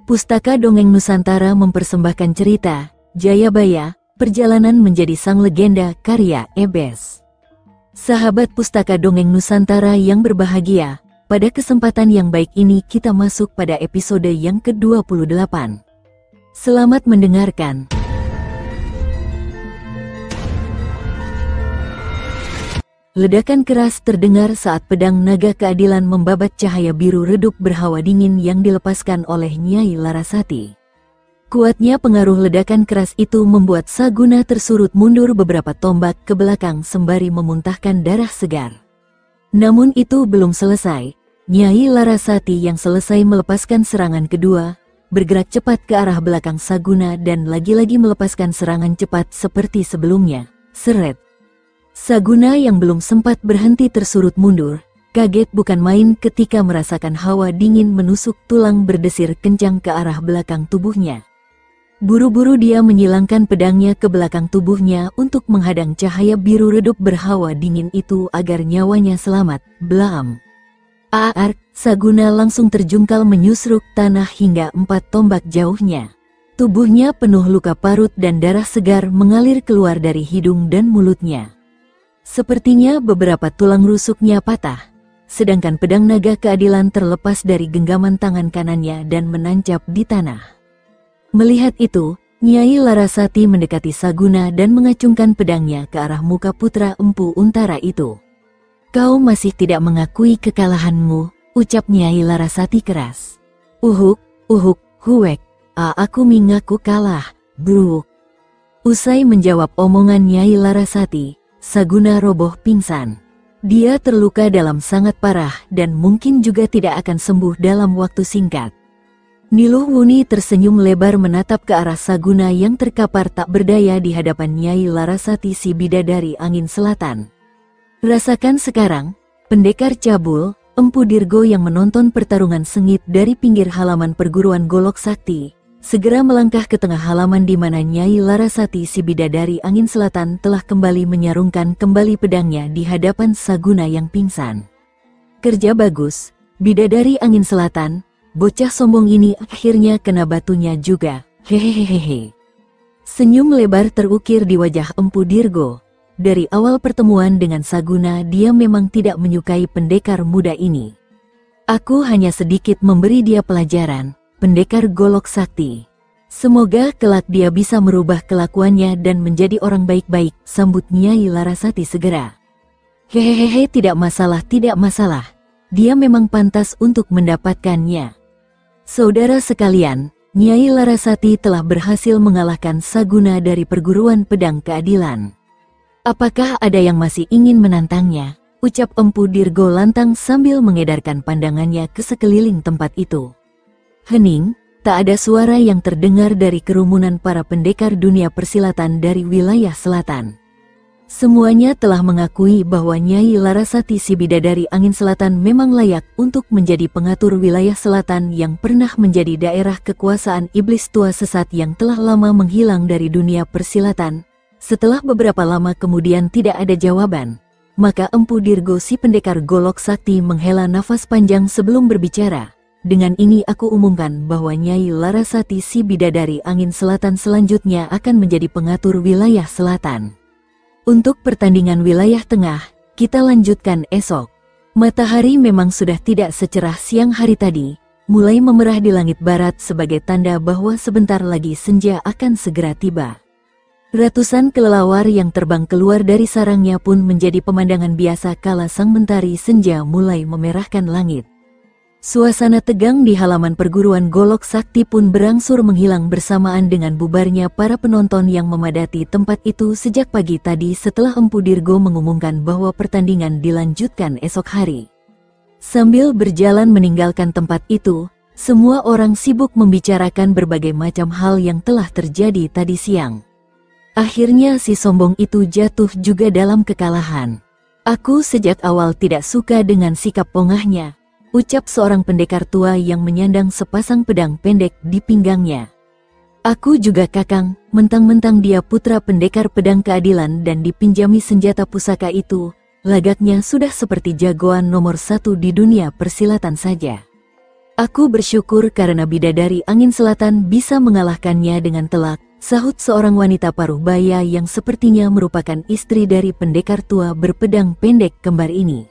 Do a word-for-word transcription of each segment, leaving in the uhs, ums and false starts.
Pustaka Dongeng Nusantara mempersembahkan cerita Jayabaya, Perjalanan Menjadi Sang Legenda karya Ebes. Sahabat Pustaka Dongeng Nusantara yang berbahagia, pada kesempatan yang baik ini kita masuk pada episode yang ke dua puluh delapan. Selamat mendengarkan. Ledakan keras terdengar saat pedang naga keadilan membabat cahaya biru redup berhawa dingin yang dilepaskan oleh Nyai Larasati. Kuatnya pengaruh ledakan keras itu membuat Saguna tersurut mundur beberapa tombak ke belakang sembari memuntahkan darah segar. Namun itu belum selesai. Nyai Larasati yang selesai melepaskan serangan kedua, bergerak cepat ke arah belakang Saguna dan lagi-lagi melepaskan serangan cepat seperti sebelumnya. Seret. Saguna yang belum sempat berhenti tersurut mundur, kaget bukan main ketika merasakan hawa dingin menusuk tulang berdesir kencang ke arah belakang tubuhnya. Buru-buru dia menyilangkan pedangnya ke belakang tubuhnya untuk menghadang cahaya biru redup berhawa dingin itu agar nyawanya selamat. Blaam. Aar, Saguna langsung terjungkal menyusruk tanah hingga empat tombak jauhnya. Tubuhnya penuh luka parut dan darah segar mengalir keluar dari hidung dan mulutnya. Sepertinya beberapa tulang rusuknya patah, sedangkan pedang naga keadilan terlepas dari genggaman tangan kanannya dan menancap di tanah. Melihat itu, Nyai Larasati mendekati Saguna dan mengacungkan pedangnya ke arah muka putra Empu Untara itu. "Kau masih tidak mengakui kekalahanmu," ucap Nyai Larasati keras. "Uhuk, uhuk, huwek, a aku mengaku kalah, bro." Usai menjawab omongan Nyai Larasati, Saguna roboh pingsan. Dia terluka dalam sangat parah dan mungkin juga tidak akan sembuh dalam waktu singkat. Niluh Wuni tersenyum lebar menatap ke arah Saguna yang terkapar tak berdaya di hadapan Nyai Larasati si bidadari angin selatan. Rasakan sekarang, pendekar cabul, Empu Dirgo yang menonton pertarungan sengit dari pinggir halaman perguruan Golok Sakti, segera melangkah ke tengah halaman di mana Nyai Larasati si bidadari angin selatan telah kembali menyarungkan kembali pedangnya di hadapan Saguna yang pingsan. "Kerja bagus, bidadari angin selatan, bocah sombong ini akhirnya kena batunya juga, hehehehe." Senyum lebar terukir di wajah Empu Dirgo. Dari awal pertemuan dengan Saguna dia memang tidak menyukai pendekar muda ini. "Aku hanya sedikit memberi dia pelajaran, pendekar Golok Sakti. Semoga kelak dia bisa merubah kelakuannya dan menjadi orang baik-baik," sambut Nyai Larasati segera. "Hehehe, tidak masalah, tidak masalah. Dia memang pantas untuk mendapatkannya." Saudara sekalian, Nyai Larasati telah berhasil mengalahkan Saguna dari perguruan pedang keadilan. "Apakah ada yang masih ingin menantangnya?" ucap Empu Dirgo lantang sambil mengedarkan pandangannya ke sekeliling tempat itu. Hening, tak ada suara yang terdengar dari kerumunan para pendekar dunia persilatan dari wilayah selatan. Semuanya telah mengakui bahwa Nyai Larasati si bidadari angin selatan memang layak untuk menjadi pengatur wilayah selatan yang pernah menjadi daerah kekuasaan iblis tua sesat yang telah lama menghilang dari dunia persilatan. Setelah beberapa lama kemudian tidak ada jawaban, maka Empu Dirgo si pendekar Golok Sakti menghela nafas panjang sebelum berbicara. "Dengan ini aku umumkan bahwa Nyai Larasati si bidadari angin selatan selanjutnya akan menjadi pengatur wilayah selatan. Untuk pertandingan wilayah tengah, kita lanjutkan esok." Matahari memang sudah tidak secerah siang hari tadi, mulai memerah di langit barat sebagai tanda bahwa sebentar lagi senja akan segera tiba. Ratusan kelelawar yang terbang keluar dari sarangnya pun menjadi pemandangan biasa kala sang mentari senja mulai memerahkan langit. Suasana tegang di halaman perguruan Golok Sakti pun berangsur menghilang bersamaan dengan bubarnya para penonton yang memadati tempat itu sejak pagi tadi setelah Empu Dirgo mengumumkan bahwa pertandingan dilanjutkan esok hari. Sambil berjalan meninggalkan tempat itu, semua orang sibuk membicarakan berbagai macam hal yang telah terjadi tadi siang. Akhirnya si sombong itu jatuh juga dalam kekalahan. "Aku sejak awal tidak suka dengan sikap pongahnya," ucap seorang pendekar tua yang menyandang sepasang pedang pendek di pinggangnya. "Aku juga kakang, mentang-mentang dia putra pendekar pedang keadilan dan dipinjami senjata pusaka itu, lagaknya sudah seperti jagoan nomor satu di dunia persilatan saja." Aku bersyukur karena bidadari angin selatan bisa mengalahkannya dengan telak, sahut seorang wanita paruh baya yang sepertinya merupakan istri dari pendekar tua berpedang pendek kembar ini.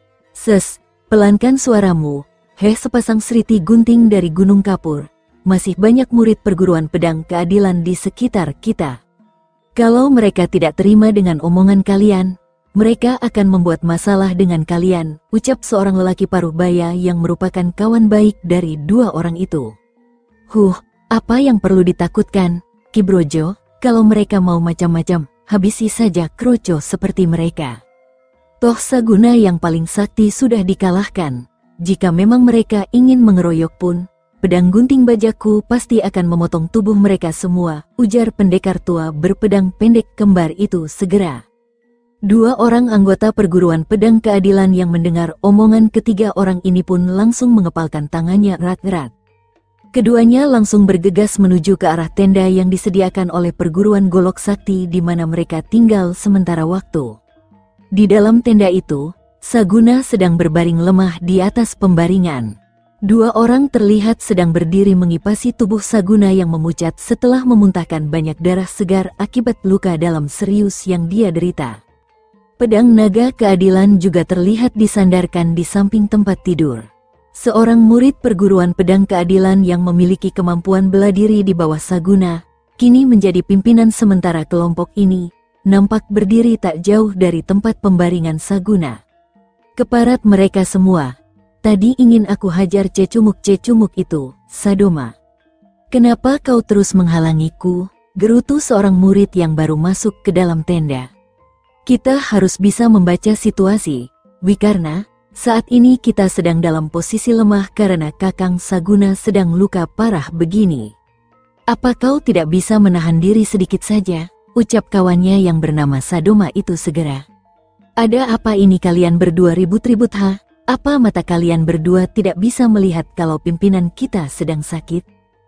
Ses, pelankan suaramu, heh sepasang seriti gunting dari Gunung Kapur. Masih banyak murid perguruan pedang keadilan di sekitar kita. Kalau mereka tidak terima dengan omongan kalian, mereka akan membuat masalah dengan kalian, ucap seorang lelaki paruh baya yang merupakan kawan baik dari dua orang itu. Huh, apa yang perlu ditakutkan, Ki Brojo? Kalau mereka mau macam-macam, habisi saja kroco seperti mereka. Toh Saguna yang paling sakti sudah dikalahkan. Jika memang mereka ingin mengeroyok pun, pedang gunting bajaku pasti akan memotong tubuh mereka semua, ujar pendekar tua berpedang pendek kembar itu segera. Dua orang anggota perguruan pedang keadilan yang mendengar omongan ketiga orang ini pun langsung mengepalkan tangannya erat-erat. Keduanya langsung bergegas menuju ke arah tenda yang disediakan oleh perguruan Golok Sakti di mana mereka tinggal sementara waktu. Di dalam tenda itu, Saguna sedang berbaring lemah di atas pembaringan. Dua orang terlihat sedang berdiri mengipasi tubuh Saguna yang memucat setelah memuntahkan banyak darah segar akibat luka dalam serius yang dia derita. Pedang naga keadilan juga terlihat disandarkan di samping tempat tidur. Seorang murid perguruan pedang keadilan yang memiliki kemampuan bela diri di bawah Saguna, kini menjadi pimpinan sementara kelompok ini, nampak berdiri tak jauh dari tempat pembaringan Saguna. Keparat mereka semua, tadi ingin aku hajar cecumuk-cecumuk itu, Sadoma. Kenapa kau terus menghalangiku? Gerutu seorang murid yang baru masuk ke dalam tenda. Kita harus bisa membaca situasi, Wikarna. Saat ini kita sedang dalam posisi lemah karena Kakang Saguna sedang luka parah begini. Apa kau tidak bisa menahan diri sedikit saja? Ucap kawannya yang bernama Sadoma itu segera. Ada apa ini kalian berdua ribut-ribut ha? Apa mata kalian berdua tidak bisa melihat kalau pimpinan kita sedang sakit?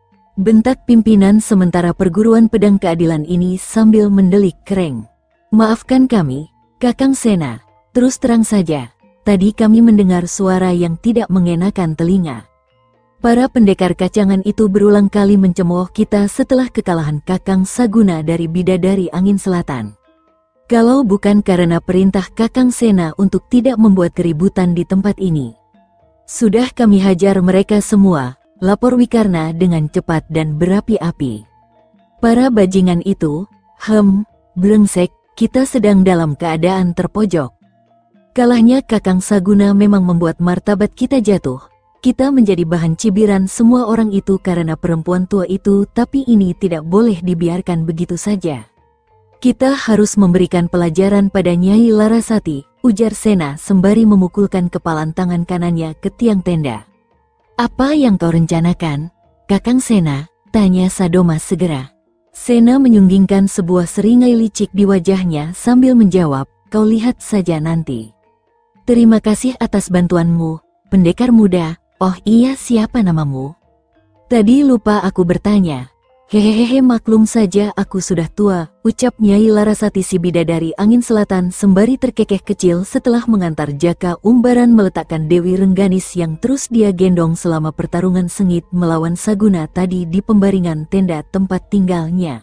Bentak pimpinan sementara perguruan pedang keadilan ini sambil mendelik kereng. Maafkan kami, Kakang Sena, terus terang saja, tadi kami mendengar suara yang tidak mengenakan telinga. Para pendekar kacangan itu berulang kali mencemooh kita setelah kekalahan Kakang Saguna dari bidadari angin selatan. Kalau bukan karena perintah Kakang Sena untuk tidak membuat keributan di tempat ini, sudah kami hajar mereka semua, lapor Wikarna dengan cepat dan berapi-api. Para bajingan itu, hem, brengsek, kita sedang dalam keadaan terpojok. Kalahnya Kakang Saguna memang membuat martabat kita jatuh. Kita menjadi bahan cibiran semua orang itu karena perempuan tua itu, tapi ini tidak boleh dibiarkan begitu saja. Kita harus memberikan pelajaran pada Nyai Larasati, ujar Sena sembari memukulkan kepalan tangan kanannya ke tiang tenda. Apa yang kau rencanakan, Kakang Sena? Tanya Sadoma segera. Sena menyunggingkan sebuah seringai licik di wajahnya sambil menjawab, kau lihat saja nanti. Terima kasih atas bantuanmu, pendekar muda. Oh iya, siapa namamu? Tadi lupa aku bertanya. Hehehe, maklum saja aku sudah tua, ucap Nyai Larasati si bidadari angin selatan sembari terkekeh kecil setelah mengantar Jaka Umbaran meletakkan Dewi Rengganis yang terus dia gendong selama pertarungan sengit melawan Saguna tadi di pembaringan tenda tempat tinggalnya.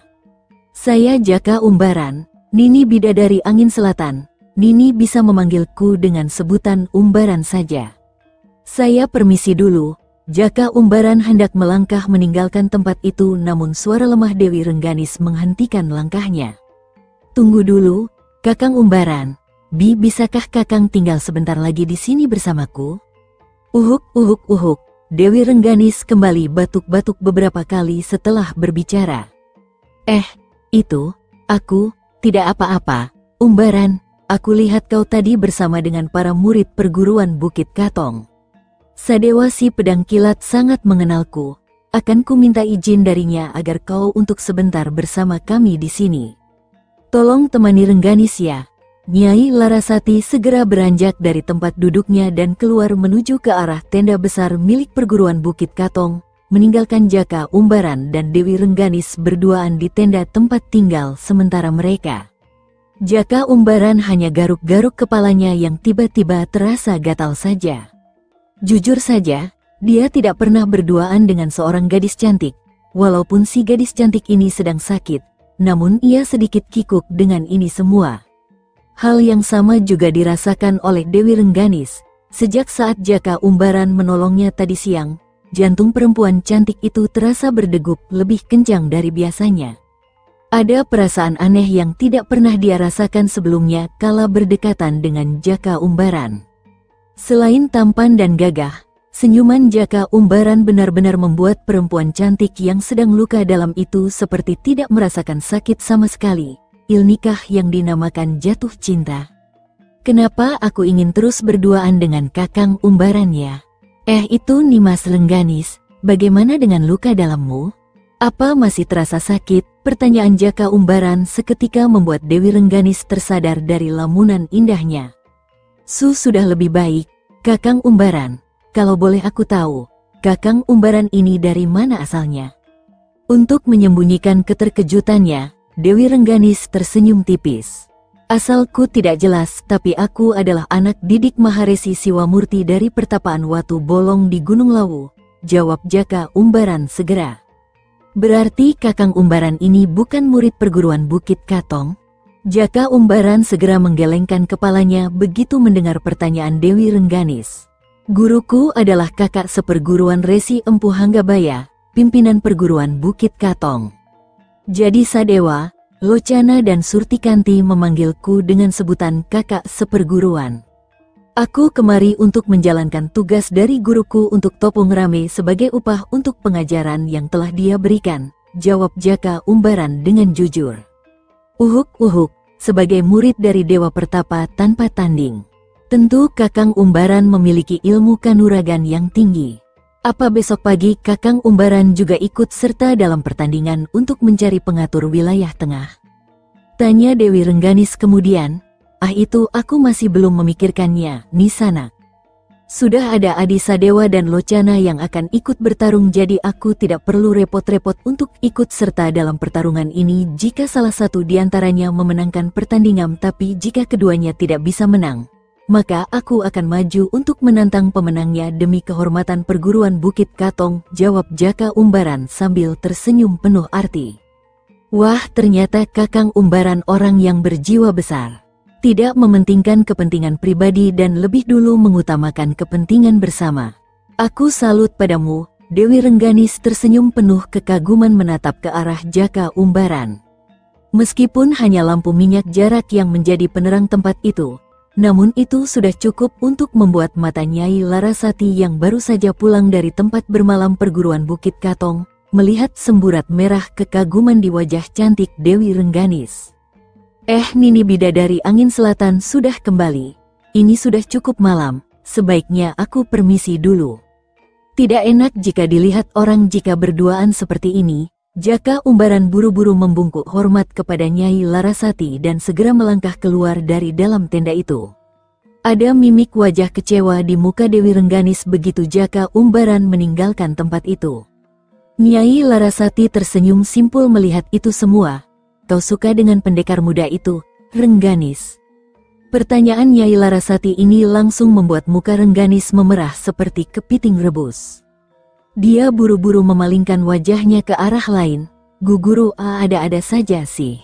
Saya Jaka Umbaran, Nini bidadari angin selatan. Nini bisa memanggilku dengan sebutan Umbaran saja. Saya permisi dulu. Jaka Umbaran hendak melangkah meninggalkan tempat itu, namun suara lemah Dewi Rengganis menghentikan langkahnya. Tunggu dulu, Kakang Umbaran. Bi, bisakah Kakang tinggal sebentar lagi di sini bersamaku? Uhuk, uhuk, uhuk. Dewi Rengganis kembali batuk-batuk beberapa kali setelah berbicara. Eh, itu, aku, tidak apa-apa, Umbaran. Aku lihat kau tadi bersama dengan para murid perguruan Bukit Katong. Sadewa si pedang kilat sangat mengenalku. Akan ku minta izin darinya agar kau untuk sebentar bersama kami di sini. Tolong temani Rengganis ya. Nyai Larasati segera beranjak dari tempat duduknya dan keluar menuju ke arah tenda besar milik perguruan Bukit Katong, meninggalkan Jaka Umbaran dan Dewi Rengganis berduaan di tenda tempat tinggal sementara mereka. Jaka Umbaran hanya garuk-garuk kepalanya yang tiba-tiba terasa gatal saja. Jujur saja, Dia tidak pernah berduaan dengan seorang gadis cantik. Walaupun si gadis cantik ini sedang sakit, namun ia sedikit kikuk dengan ini semua. Hal yang sama juga dirasakan oleh Dewi Rengganis. Sejak saat Jaka Umbaran menolongnya tadi siang, jantung perempuan cantik itu terasa berdegup lebih kencang dari biasanya. Ada perasaan aneh yang tidak pernah dia rasakan sebelumnya kala berdekatan dengan Jaka Umbaran. Selain tampan dan gagah, senyuman Jaka Umbaran benar-benar membuat perempuan cantik yang sedang luka dalam itu seperti tidak merasakan sakit sama sekali. Ilnikah yang dinamakan jatuh cinta. Kenapa aku ingin terus berduaan dengan Kakang Umbaran ya? Eh itu Nimas Rengganis, bagaimana dengan luka dalammu? Apa masih terasa sakit? Pertanyaan Jaka Umbaran seketika membuat Dewi Rengganis tersadar dari lamunan indahnya. Su sudah lebih baik, Kakang Umbaran. Kalau boleh aku tahu, Kakang Umbaran ini dari mana asalnya? Untuk menyembunyikan keterkejutannya, Dewi Rengganis tersenyum tipis. Asalku tidak jelas, tapi aku adalah anak didik Maharesi Siwamurti dari Pertapaan Watu Bolong di Gunung Lawu, jawab Jaka Umbaran segera. Berarti Kakang Umbaran ini bukan murid perguruan Bukit Katong? Jaka Umbaran segera menggelengkan kepalanya begitu mendengar pertanyaan Dewi Rengganis. Guruku adalah kakak seperguruan Resi Empu Hanggabaya, pimpinan perguruan Bukit Katong. Jadi Sadewa, Locana dan Surtikanti memanggilku dengan sebutan kakak seperguruan. Aku kemari untuk menjalankan tugas dari guruku untuk Topong Rame sebagai upah untuk pengajaran yang telah dia berikan, jawab Jaka Umbaran dengan jujur. Uhuk-uhuk, sebagai murid dari Dewa Pertapa tanpa tanding. Tentu Kakang Umbaran memiliki ilmu kanuragan yang tinggi. Apa besok pagi Kakang Umbaran juga ikut serta dalam pertandingan untuk mencari pengatur wilayah tengah? Tanya Dewi Rengganis kemudian. Ah itu aku masih belum memikirkannya, Nisana. Sudah ada Adi Sadewa dan Locana yang akan ikut bertarung, jadi aku tidak perlu repot-repot untuk ikut serta dalam pertarungan ini jika salah satu di antaranya memenangkan pertandingan, tapi jika keduanya tidak bisa menang, maka aku akan maju untuk menantang pemenangnya demi kehormatan perguruan Bukit Katong, jawab Jaka Umbaran sambil tersenyum penuh arti. Wah, ternyata Kakang Umbaran orang yang berjiwa besar. Tidak mementingkan kepentingan pribadi dan lebih dulu mengutamakan kepentingan bersama. Aku salut padamu. Dewi Rengganis tersenyum penuh kekaguman menatap ke arah Jaka Umbaran. Meskipun hanya lampu minyak jarak yang menjadi penerang tempat itu, namun itu sudah cukup untuk membuat mata Nyai Larasati yang baru saja pulang dari tempat bermalam perguruan Bukit Katong, melihat semburat merah kekaguman di wajah cantik Dewi Rengganis. Eh Nini Bidadari Angin Selatan sudah kembali. Ini sudah cukup malam, sebaiknya aku permisi dulu. Tidak enak jika dilihat orang jika berduaan seperti ini. Jaka Umbaran buru-buru membungkuk hormat kepada Nyai Larasati dan segera melangkah keluar dari dalam tenda itu. Ada mimik wajah kecewa di muka Dewi Rengganis begitu Jaka Umbaran meninggalkan tempat itu. Nyai Larasati tersenyum simpul melihat itu semua. Kau suka dengan pendekar muda itu, Rengganis? Pertanyaan Nyai Larasati ini langsung membuat muka Rengganis memerah seperti kepiting rebus. Dia buru-buru memalingkan wajahnya ke arah lain. Guguru, ah, ada-ada saja sih.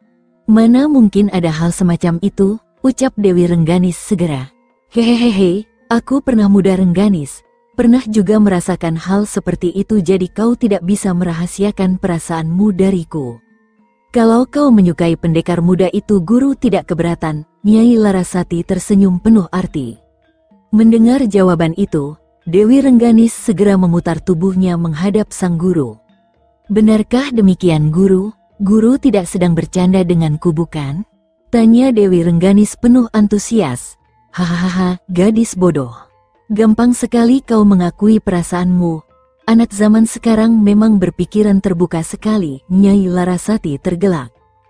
Mana mungkin ada hal semacam itu, ucap Dewi Rengganis segera. Hehehehe, aku pernah muda Rengganis. Pernah juga merasakan hal seperti itu, jadi kau tidak bisa merahasiakan perasaanmu dariku. Kalau kau menyukai pendekar muda itu, guru tidak keberatan. Nyai Larasati tersenyum penuh arti. Mendengar jawaban itu, Dewi Rengganis segera memutar tubuhnya menghadap sang guru. Benarkah demikian guru? Guru tidak sedang bercanda denganku bukan? Tanya Dewi Rengganis penuh antusias. Hahaha, gadis bodoh. Gampang sekali kau mengakui perasaanmu. Anak zaman sekarang memang berpikiran terbuka sekali. Nyai Larasati tergelak.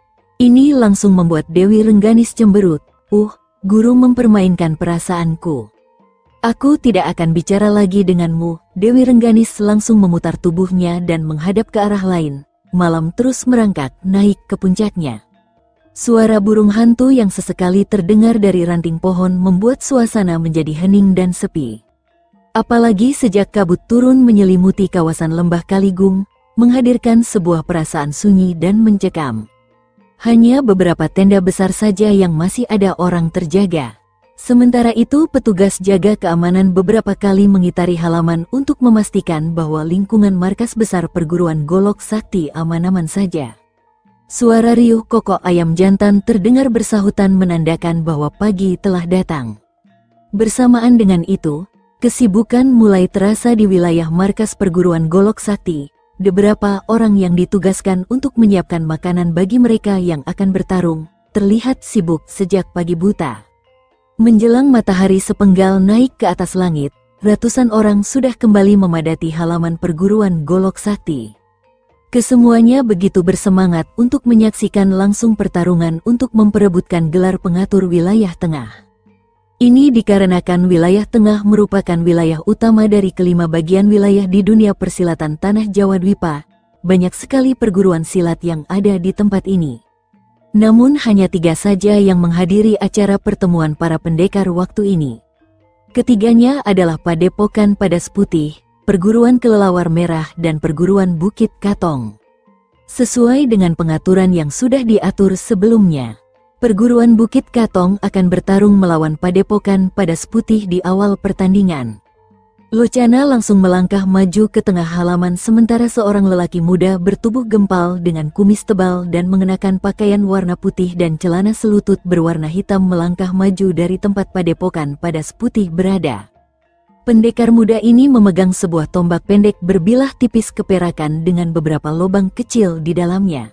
Ini langsung membuat Dewi Rengganis cemberut. Uh, guru mempermainkan perasaanku. Aku tidak akan bicara lagi denganmu. Dewi Rengganis langsung memutar tubuhnya dan menghadap ke arah lain. Malam terus merangkak naik ke puncaknya. Suara burung hantu yang sesekali terdengar dari ranting pohon membuat suasana menjadi hening dan sepi. Apalagi sejak kabut turun menyelimuti kawasan lembah Kaligung, menghadirkan sebuah perasaan sunyi dan mencekam. Hanya beberapa tenda besar saja yang masih ada orang terjaga. Sementara itu petugas jaga keamanan beberapa kali mengitari halaman untuk memastikan bahwa lingkungan markas besar perguruan Golok Sakti aman-aman saja. Suara riuh kokok ayam jantan terdengar bersahutan menandakan bahwa pagi telah datang. Bersamaan dengan itu, kesibukan mulai terasa di wilayah markas perguruan Golok Sakti. Beberapa orang yang ditugaskan untuk menyiapkan makanan bagi mereka yang akan bertarung, terlihat sibuk sejak pagi buta. Menjelang matahari sepenggal naik ke atas langit, ratusan orang sudah kembali memadati halaman perguruan Golok Sakti. Kesemuanya begitu bersemangat untuk menyaksikan langsung pertarungan untuk memperebutkan gelar pengatur wilayah tengah. Ini dikarenakan wilayah tengah merupakan wilayah utama dari kelima bagian wilayah di dunia persilatan Tanah Jawa Dwipa. Banyak sekali perguruan silat yang ada di tempat ini. Namun hanya tiga saja yang menghadiri acara pertemuan para pendekar waktu ini. Ketiganya adalah Padepokan Padas Putih, Perguruan Kelelawar Merah dan Perguruan Bukit Katong. Sesuai dengan pengaturan yang sudah diatur sebelumnya, Perguruan Bukit Katong akan bertarung melawan Padepokan Padas Putih di awal pertandingan. Locana langsung melangkah maju ke tengah halaman sementara seorang lelaki muda bertubuh gempal dengan kumis tebal dan mengenakan pakaian warna putih dan celana selutut berwarna hitam melangkah maju dari tempat Padepokan Padas Putih berada. Pendekar muda ini memegang sebuah tombak pendek berbilah tipis keperakan dengan beberapa lubang kecil di dalamnya.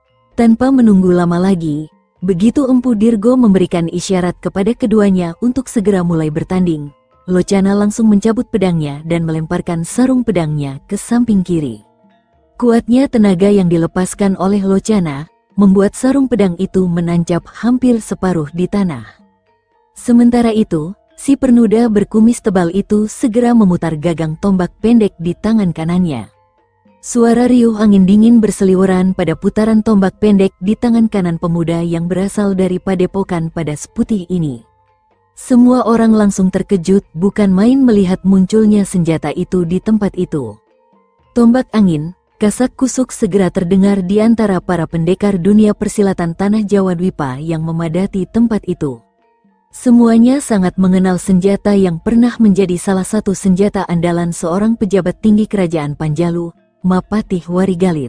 Tanpa menunggu lama lagi, begitu Empu Dirgo memberikan isyarat kepada keduanya untuk segera mulai bertanding, Locana langsung mencabut pedangnya dan melemparkan sarung pedangnya ke samping kiri. Kuatnya tenaga yang dilepaskan oleh Locana membuat sarung pedang itu menancap hampir separuh di tanah. Sementara itu, si pernuda berkumis tebal itu segera memutar gagang tombak pendek di tangan kanannya. Suara riuh angin dingin berseliweran pada putaran tombak pendek di tangan kanan pemuda yang berasal dari Padepokan Padas Putih ini. Semua orang langsung terkejut bukan main melihat munculnya senjata itu di tempat itu. Tombak angin, kasak kusuk segera terdengar di antara para pendekar dunia persilatan Tanah Jawa Dwipa yang memadati tempat itu. Semuanya sangat mengenal senjata yang pernah menjadi salah satu senjata andalan seorang pejabat tinggi kerajaan Panjalu, Mapatih Warigalit.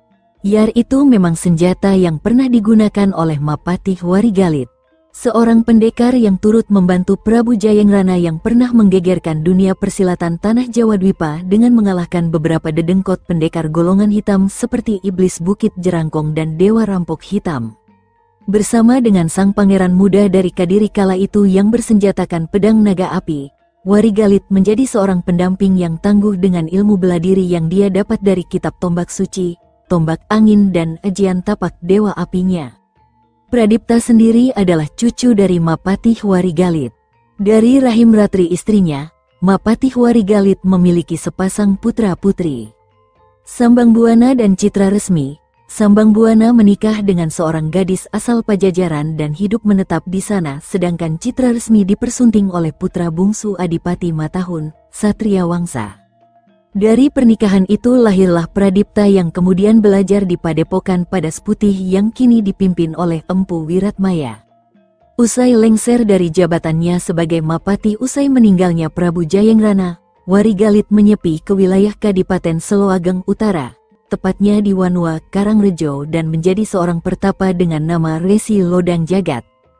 Yar itu memang senjata yang pernah digunakan oleh Mapatih Warigalit, seorang pendekar yang turut membantu Prabu Jayangrana yang pernah menggegerkan dunia persilatan Tanah Jawa Dwipa dengan mengalahkan beberapa dedengkot pendekar golongan hitam seperti Iblis Bukit Jerangkong dan Dewa Rampok Hitam. Bersama dengan sang pangeran muda dari Kadiri kala itu yang bersenjatakan pedang naga api, Warigalit menjadi seorang pendamping yang tangguh dengan ilmu bela diri yang dia dapat dari kitab tombak suci, tombak angin dan ajian tapak dewa apinya. Pradipta sendiri adalah cucu dari Mapatih Warigalit. Dari rahim Ratri istrinya, Mapatih Warigalit memiliki sepasang putra-putri. Sambangbuana dan Citra Resmi. Sambangbuana menikah dengan seorang gadis asal Pajajaran dan hidup menetap di sana, sedangkan Citra Resmi dipersunting oleh putra bungsu Adipati Matahun, Satria Wangsa. Dari pernikahan itu lahirlah Pradipta yang kemudian belajar di Padepokan Padas Putih yang kini dipimpin oleh Empu Wiratmaya. Usai lengser dari jabatannya sebagai Mapati usai meninggalnya Prabu Jayangrana, Warigalit menyepi ke wilayah Kadipaten Seloageng Utara, tepatnya di Wanua, Karangrejo, dan menjadi seorang pertapa dengan nama Resi Lodang Jagat.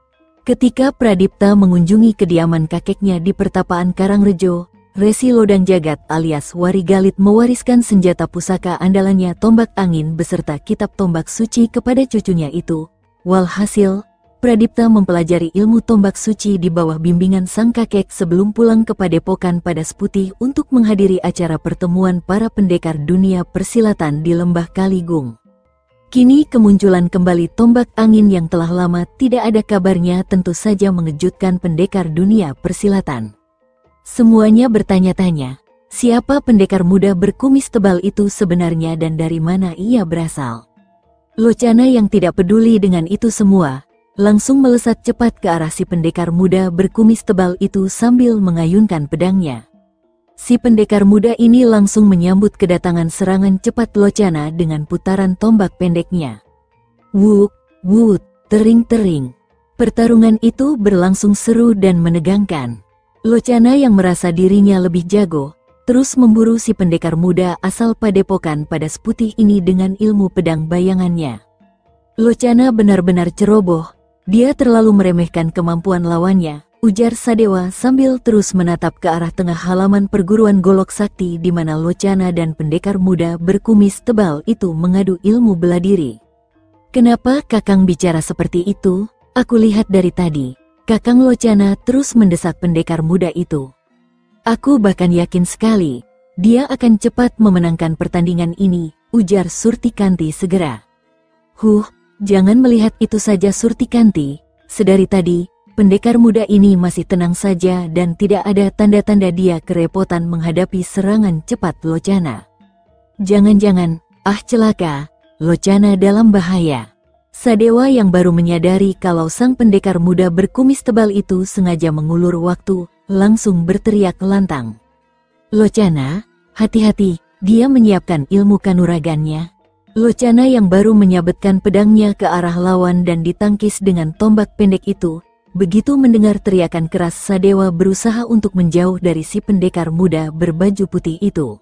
Ketika Pradipta mengunjungi kediaman kakeknya di pertapaan Karangrejo, Resi Lodang Jagat alias Warigalit mewariskan senjata pusaka andalannya tombak angin beserta kitab tombak suci kepada cucunya itu. Walhasil, Pradipta mempelajari ilmu tombak suci di bawah bimbingan sang kakek sebelum pulang ke Padepokan Padas Putih untuk menghadiri acara pertemuan para pendekar dunia persilatan di Lembah Kaligung. Kini kemunculan kembali tombak angin yang telah lama tidak ada kabarnya tentu saja mengejutkan pendekar dunia persilatan. Semuanya bertanya-tanya, siapa pendekar muda berkumis tebal itu sebenarnya dan dari mana ia berasal. Locana yang tidak peduli dengan itu semua, langsung melesat cepat ke arah si pendekar muda berkumis tebal itu sambil mengayunkan pedangnya. Si pendekar muda ini langsung menyambut kedatangan serangan cepat Locana dengan putaran tombak pendeknya. Wuk, wuk, tering-tering. Pertarungan itu berlangsung seru dan menegangkan. Locana yang merasa dirinya lebih jago, terus memburu si pendekar muda asal padepokan Padas Putih ini dengan ilmu pedang bayangannya. Locana benar-benar ceroboh, dia terlalu meremehkan kemampuan lawannya, ujar Sadewa sambil terus menatap ke arah tengah halaman perguruan Golok Sakti di mana Locana dan pendekar muda berkumis tebal itu mengadu ilmu bela diri. Kenapa Kakang bicara seperti itu? Aku lihat dari tadi, Kakang Locana terus mendesak pendekar muda itu. Aku bahkan yakin sekali, dia akan cepat memenangkan pertandingan ini, ujar Surtikanti segera. Huh, jangan melihat itu saja Surtikanti, sedari tadi, pendekar muda ini masih tenang saja dan tidak ada tanda-tanda dia kerepotan menghadapi serangan cepat Locana. Jangan-jangan, ah celaka, Locana dalam bahaya. Sadewa yang baru menyadari kalau sang pendekar muda berkumis tebal itu sengaja mengulur waktu, langsung berteriak lantang. Locana, hati-hati, dia menyiapkan ilmu kanuragannya. Locana yang baru menyabetkan pedangnya ke arah lawan dan ditangkis dengan tombak pendek itu, begitu mendengar teriakan keras Sadewa berusaha untuk menjauh dari si pendekar muda berbaju putih itu.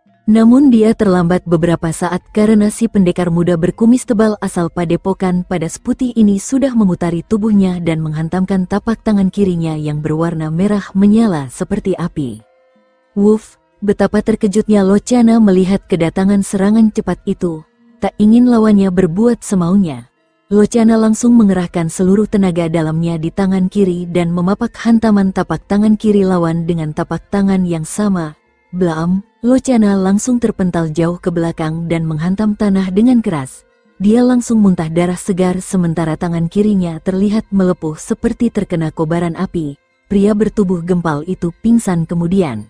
Namun dia terlambat beberapa saat karena si pendekar muda berkumis tebal asal padepokan Padas Putih ini sudah memutari tubuhnya dan menghantamkan tapak tangan kirinya yang berwarna merah menyala seperti api. Wuf, betapa terkejutnya Locana melihat kedatangan serangan cepat itu, tak ingin lawannya berbuat semaunya. Locana langsung mengerahkan seluruh tenaga dalamnya di tangan kiri dan memapak hantaman tapak tangan kiri lawan dengan tapak tangan yang sama. Blam, Locana langsung terpental jauh ke belakang dan menghantam tanah dengan keras. Dia langsung muntah darah segar sementara tangan kirinya terlihat melepuh seperti terkena kobaran api. Pria bertubuh gempal itu pingsan kemudian.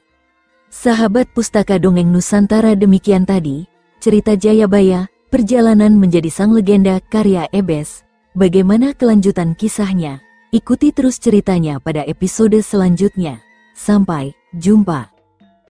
Sahabat Pustaka Dongeng Nusantara, demikian tadi cerita Jayabaya, perjalanan menjadi sang legenda karya Ebes. Bagaimana kelanjutan kisahnya? Ikuti terus ceritanya pada episode selanjutnya. Sampai jumpa.